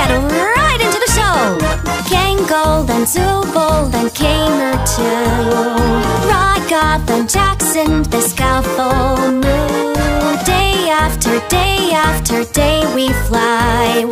get right into the show. 캥골단 두볼단 𝚑𝚘𝚋 Ragavan Jackson the scaffold move. Day after day we fly.